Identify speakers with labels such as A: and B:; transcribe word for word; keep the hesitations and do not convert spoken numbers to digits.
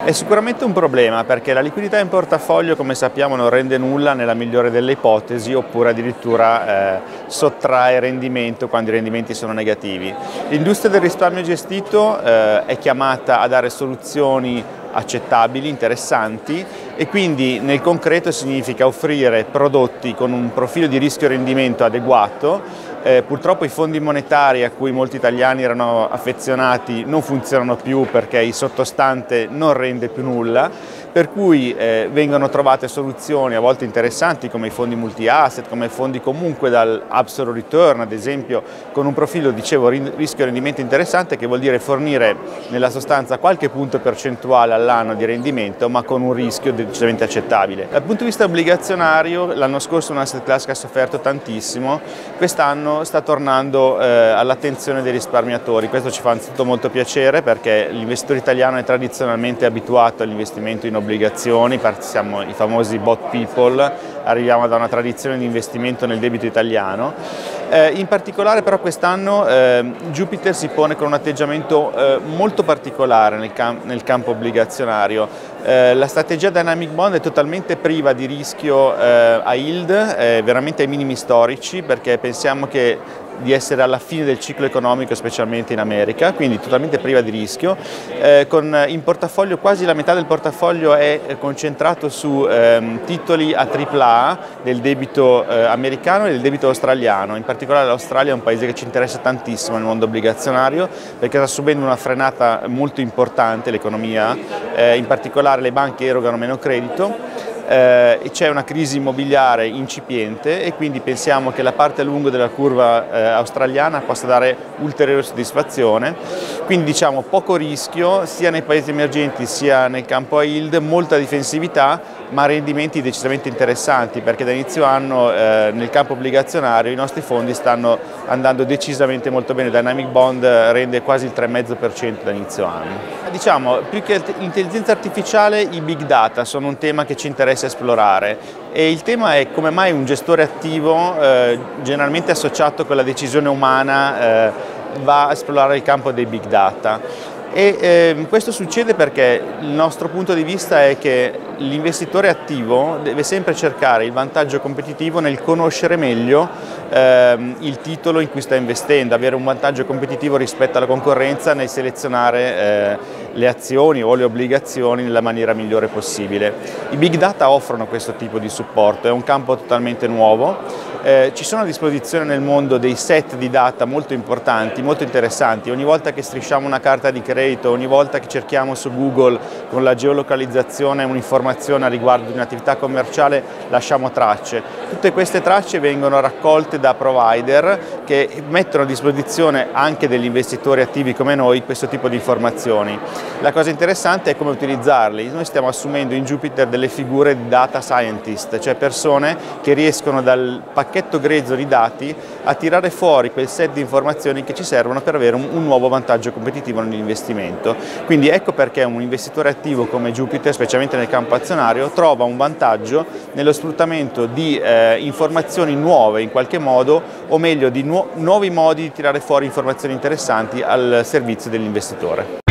A: È sicuramente un problema perché la liquidità in portafoglio, come sappiamo, non rende nulla nella migliore delle ipotesi, oppure addirittura eh, sottrae rendimento quando i rendimenti sono negativi. L'industria del risparmio gestito eh, è chiamata a dare soluzioni accettabili, interessanti, e quindi nel concreto significa offrire prodotti con un profilo di rischio-rendimento adeguato. Eh, purtroppo i fondi monetari a cui molti italiani erano affezionati non funzionano più perché il sottostante non rende più nulla, per cui eh, vengono trovate soluzioni a volte interessanti come i fondi multi-asset, come fondi comunque dal absolute return, ad esempio, con un profilo, dicevo, rischio-rendimento interessante, che vuol dire fornire nella sostanza qualche punto percentuale all'anno di rendimento, ma con un rischio decisamente accettabile. Dal punto di vista obbligazionario, l'anno scorso un asset class che ha sofferto tantissimo, quest'anno sta tornando eh, all'attenzione dei risparmiatori. Questo ci fa anzitutto molto piacere perché l'investitore italiano è tradizionalmente abituato all'investimento in obbligazioni, siamo i famosi bot people, arriviamo da una tradizione di investimento nel debito italiano. Eh, in particolare però quest'anno eh, Jupiter si pone con un atteggiamento eh, molto particolare nel, cam nel campo obbligazionario. Eh, la strategia Dynamic Bond è totalmente priva di rischio eh, a yield, eh, veramente ai minimi storici, perché pensiamo che di essere alla fine del ciclo economico, specialmente in America, quindi totalmente priva di rischio. Eh, con in portafoglio quasi la metà del portafoglio è concentrato su ehm, titoli a tripla A del debito eh, americano e del debito australiano. In particolare l'Australia è un paese che ci interessa tantissimo nel mondo obbligazionario perché sta subendo una frenata molto importante l'economia, eh, in particolare le banche erogano meno credito. Eh, c'è una crisi immobiliare incipiente e quindi pensiamo che la parte a lungo della curva eh, australiana possa dare ulteriore soddisfazione. Quindi diciamo poco rischio sia nei paesi emergenti sia nel campo a yield, molta difensività ma rendimenti decisamente interessanti, perché da inizio anno eh, nel campo obbligazionario i nostri fondi stanno andando decisamente molto bene. Dynamic Bond rende quasi il tre virgola cinque per cento da inizio anno. Diciamo, più che l'intelligenza artificiale, i big data sono un tema che ci interessa esplorare, e il tema è come mai un gestore attivo, eh, generalmente associato con la decisione umana, eh, va a esplorare il campo dei big data. E eh, questo succede perché il nostro punto di vista è che l'investitore attivo deve sempre cercare il vantaggio competitivo nel conoscere meglio eh, il titolo in cui sta investendo, avere un vantaggio competitivo rispetto alla concorrenza nel selezionare eh, le azioni o le obbligazioni nella maniera migliore possibile. I big data offrono questo tipo di supporto, è un campo totalmente nuovo. Eh, ci sono a disposizione nel mondo dei set di data molto importanti, molto interessanti. Ogni volta che strisciamo una carta di credito, ogni volta che cerchiamo su Google con la geolocalizzazione un'informazione a riguardo di un'attività commerciale, lasciamo tracce. Tutte queste tracce vengono raccolte da provider che mettono a disposizione anche degli investitori attivi come noi questo tipo di informazioni. La cosa interessante è come utilizzarli. Noi stiamo assumendo in Jupiter delle figure di data scientist, cioè persone che riescono dal pacchetto grezzo di dati a tirare fuori quel set di informazioni che ci servono per avere un, un nuovo vantaggio competitivo nell'investimento. Quindi ecco perché un investitore attivo come Jupiter, specialmente nel campo azionario, trova un vantaggio nello sfruttamento di eh, informazioni nuove in qualche modo, o meglio di nu nuovi modi di tirare fuori informazioni interessanti al servizio dell'investitore.